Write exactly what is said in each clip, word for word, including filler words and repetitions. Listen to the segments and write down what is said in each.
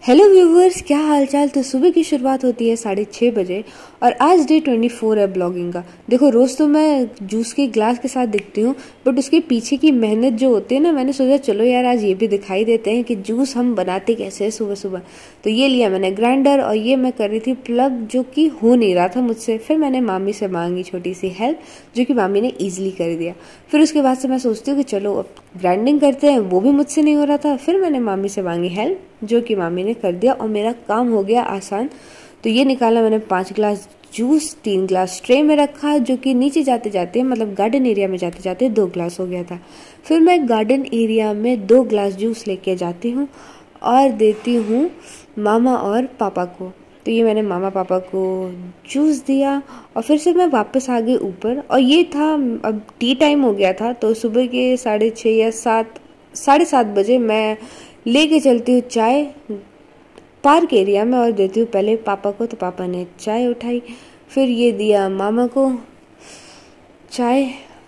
Hello viewers, क्या हालचाल। तो सुबह की शुरुआत होती है साढ़े छः बजे और आज डे ट्वेंटी फोर है ब्लॉगिंग का। देखो, रोज़ तो मैं जूस के ग्लास के साथ दिखती हूँ, बट उसके पीछे की मेहनत जो होती है ना, मैंने सोचा चलो यार आज ये भी दिखाई देते हैं कि जूस हम बनाते कैसे हैं सुबह सुबह। तो ये लिया मैंने ग्राइंडर और ये मैं कर रही थी प्लग, जो कि हो नहीं रहा था मुझसे। फिर मैंने मामी से मांगी छोटी सी हेल्प, जो कि मामी ने ईजिली कर दिया। फिर उसके बाद से मैं सोचती हूँ कि चलो अब ग्राइंडिंग करते हैं, वो भी मुझसे नहीं हो रहा था। फिर मैंने मामी से मांगी हेल्प, जो कि मामी ने कर दिया और मेरा काम हो गया आसान। तो ये निकाला मैंने पाँच गिलास जूस, तीन ग्लास ट्रे में रखा, जो कि नीचे जाते जाते मतलब गार्डन एरिया में जाते जाते दो ग्लास हो गया था। फिर मैं गार्डन एरिया में दो ग्लास जूस लेके जाती हूँ और देती हूँ मामा और पापा को। तो ये मैंने मामा पापा को जूस दिया और फिर से मैं वापस आ गई ऊपर। और ये था, अब टी टाइम हो गया था, तो सुबह के साढ़े छः या सात साढ़े सात बजे मैं लेके चलती हूँ चाय पार्क एरिया में और देती हूँ पहले पापा को। तो पापा ने चाय उठाई, फिर ये दिया मामा को चाय,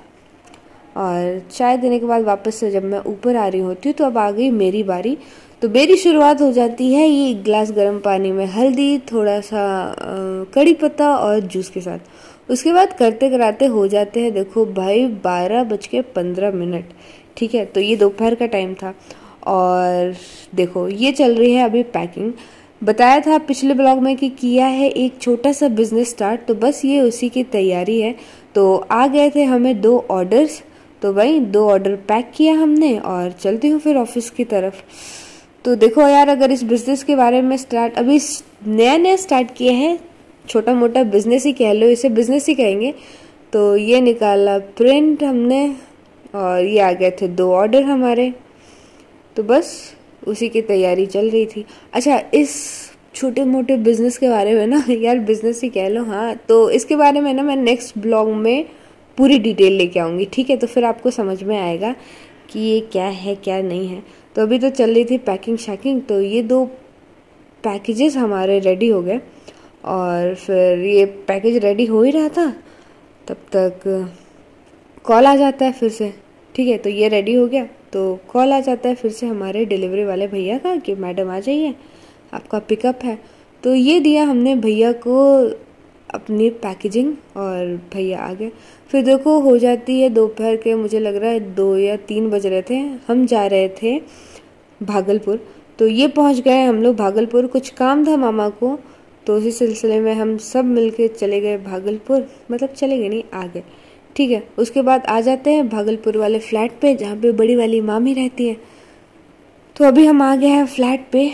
और चाय देने के बाद वापस से जब मैं ऊपर आ रही होती हूँ तो अब आ गई मेरी बारी। तो मेरी शुरुआत हो जाती है ये एक गिलास गर्म पानी में हल्दी, थोड़ा सा कड़ी पत्ता और जूस के साथ। उसके बाद करते कराते हो जाते हैं, देखो भाई, बारह बज के पंद्रह मिनट। ठीक है, तो ये दोपहर का टाइम था और देखो ये चल रही है अभी पैकिंग। बताया था पिछले ब्लॉग में कि किया है एक छोटा सा बिजनेस स्टार्ट, तो बस ये उसी की तैयारी है। तो आ गए थे हमें दो ऑर्डर्स, तो भाई दो ऑर्डर पैक किया हमने और चलती हूँ फिर ऑफिस की तरफ। तो देखो यार, अगर इस बिजनेस के बारे में स्टार्ट अभी नया नया स्टार्ट किया है, छोटा मोटा बिजनेस ही कह लो, इसे बिजनेस ही कहेंगे। तो ये निकाला प्रिंट हमने और ये आ गए थे दो ऑर्डर हमारे, तो बस उसी की तैयारी चल रही थी। अच्छा, इस छोटे मोटे बिजनेस के बारे में ना, यार बिजनेस ही कह लो, हाँ, तो इसके बारे में ना मैं नेक्स्ट ब्लॉग में पूरी डिटेल लेके आऊँगी। ठीक है, तो फिर आपको समझ में आएगा कि ये क्या है क्या नहीं है। तो अभी तो चल रही थी पैकिंग शैकिंग, तो ये दो पैकेजेस हमारे रेडी हो गए और फिर ये पैकेज रेडी हो ही रहा था तब तक कॉल आ जाता है फिर से। ठीक है, तो ये रेडी हो गया तो कॉल आ जाता है फिर से हमारे डिलीवरी वाले भैया का कि मैडम आ जाइए, आपका पिकअप है। तो ये दिया हमने भैया को अपनी पैकेजिंग और भैया आ गए। फिर देखो हो जाती है दोपहर के, मुझे लग रहा है दो या तीन बज रहे थे। हम जा रहे थे भागलपुर, तो ये पहुंच गए हम लोग भागलपुर। कुछ काम था मामा को, तो उसी सिलसिले में हम सब मिलके चले गए भागलपुर, मतलब चले गए नहीं, आ गए। ठीक है, उसके बाद आ जाते हैं भागलपुर वाले फ्लैट पे, जहाँ पे बड़ी वाली मामी रहती है। तो अभी हम आ गए हैं फ्लैट पे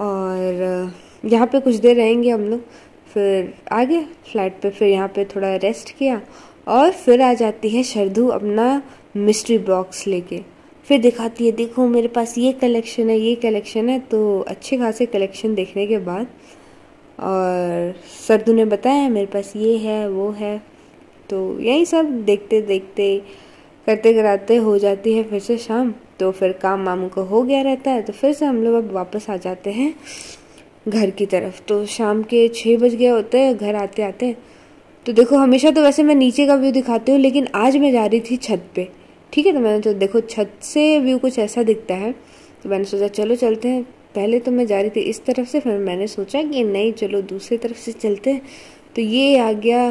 और यहाँ पे कुछ देर रहेंगे हम लोग, फिर आ गए फ्लैट पे। फिर यहाँ पे थोड़ा रेस्ट किया और फिर आ जाती है शर्धू अपना मिस्ट्री बॉक्स लेके। फिर दिखाती है, देखो मेरे पास ये कलेक्शन है, ये कलेक्शन है। तो अच्छे खासे कलेक्शन देखने के बाद और शर्धू ने बताया मेरे पास ये है वो है, तो यही सब देखते देखते करते कराते हो जाती है फिर से शाम। तो फिर काम मामू को हो गया रहता है, तो फिर से हम लोग अब वापस आ जाते हैं घर की तरफ। तो शाम के छः बज गए होते हैं घर आते आते। तो देखो, हमेशा तो वैसे मैं नीचे का व्यू दिखाती हूँ, लेकिन आज मैं जा रही थी छत पे। ठीक है, तो मैंने तो देखो छत से व्यू कुछ ऐसा दिखता है, तो मैंने सोचा चलो चलते हैं। पहले तो मैं जा रही थी इस तरफ से, फिर मैंने सोचा कि नहीं चलो दूसरी तरफ से चलते हैं। तो ये आ गया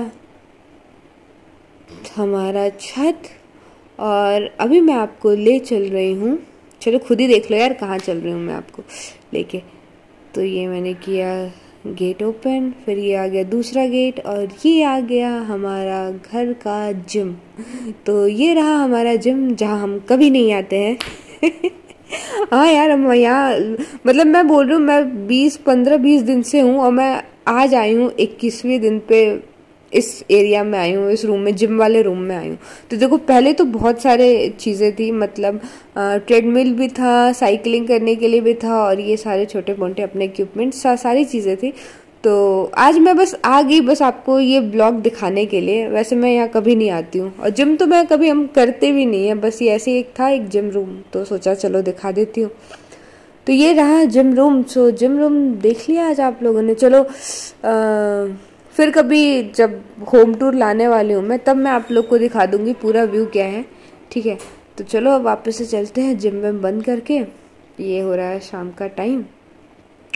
हमारा छत और अभी मैं आपको ले चल रही हूँ, चलो खुद ही देख लो यार कहाँ चल रही हूँ मैं आपको लेके। तो ये मैंने किया गेट ओपन, फिर ये आ गया दूसरा गेट और ये आ गया हमारा घर का जिम। तो ये रहा हमारा जिम, जहाँ हम कभी नहीं आते हैं। हाँ यार, हम यहाँ, मतलब मैं बोल रही हूँ, मैं बीस पंद्रह बीस दिन से हूँ और मैं आज आई हूँ इक्कीसवें दिन पे इस एरिया में आई हूँ, इस रूम में, जिम वाले रूम में आई हूँ। तो देखो पहले तो बहुत सारे चीज़ें थी, मतलब ट्रेडमिल भी था, साइकिलिंग करने के लिए भी था और ये सारे छोटे मोटे अपने इक्विपमेंट सा, सारी चीज़ें थी। तो आज मैं बस आ गई बस आपको ये ब्लॉग दिखाने के लिए। वैसे मैं यहाँ कभी नहीं आती हूँ और जिम तो मैं कभी हम करते भी नहीं है, बस ये ऐसे एक था एक जिम रूम, तो सोचा चलो दिखा देती हूँ। तो ये रहा gym room. So gym room देख लिया आज आप लोगों ने। चलो आ, फिर कभी जब होम टूर लाने वाली हूँ मैं, तब मैं आप लोग को दिखा दूँगी पूरा व्यू क्या है। ठीक है, तो चलो अब वापस से चलते हैं जिम में बंद करके। ये हो रहा है शाम का टाइम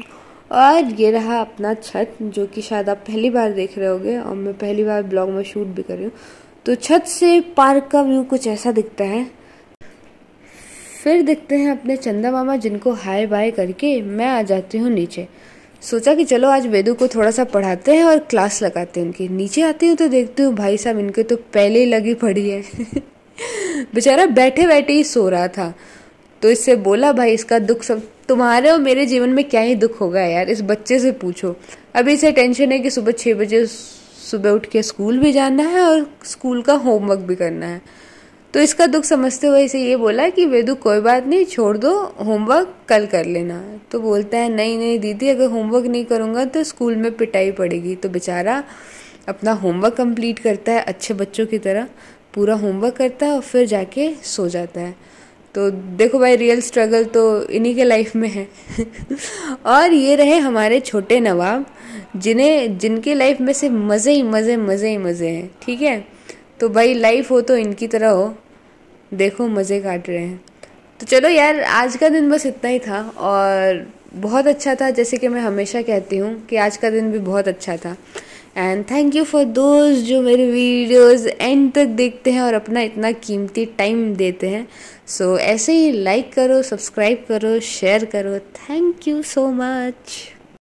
और ये रहा अपना छत, जो कि शायद आप पहली बार देख रहे होगे और मैं पहली बार ब्लॉग में शूट भी कर रही हूँ। तो छत से पार्क का व्यू कुछ ऐसा दिखता है। फिर दिखते हैं अपने चंदा मामा, जिनको हाय बाय करके मैं आ जाती हूँ नीचे। सोचा कि चलो आज वेदू को थोड़ा सा पढ़ाते हैं और क्लास लगाते हैं उनकी। नीचे आती हूँ तो देखती हूँ भाई साहब इनके तो पहले ही लगी पड़ी है। बेचारा बैठे बैठे ही सो रहा था। तो इससे बोला, भाई इसका दुख सब तुम्हारे और मेरे जीवन में क्या ही दुख होगा यार, इस बच्चे से पूछो। अभी इसे टेंशन है कि सुबह छः बजे सुबह उठ के स्कूल भी जाना है और स्कूल का होमवर्क भी करना है। तो इसका दुख समझते हुए इसे ये बोला कि वेदू कोई बात नहीं, छोड़ दो, होमवर्क कल कर लेना। तो बोलता है नहीं नहीं दीदी, अगर होमवर्क नहीं करूँगा तो स्कूल में पिटाई पड़ेगी। तो बेचारा अपना होमवर्क कंप्लीट करता है अच्छे बच्चों की तरह, पूरा होमवर्क करता है और फिर जाके सो जाता है। तो देखो भाई, रियल स्ट्रगल तो इन्हीं के लाइफ में है। और ये रहे हमारे छोटे नवाब, जिन्हें जिनके लाइफ में से मज़े ही मज़े मज़े ही मज़े हैं। ठीक है, तो भाई लाइफ हो तो इनकी तरह हो, देखो मज़े काट रहे हैं। तो चलो यार, आज का दिन बस इतना ही था और बहुत अच्छा था। जैसे कि मैं हमेशा कहती हूँ कि आज का दिन भी बहुत अच्छा था। एंड थैंक यू फॉर दोस्त जो मेरे वीडियोस एंड तक देखते हैं और अपना इतना कीमती टाइम देते हैं। सो so, ऐसे ही लाइक करो, सब्सक्राइब करो, शेयर करो। Thank you so much.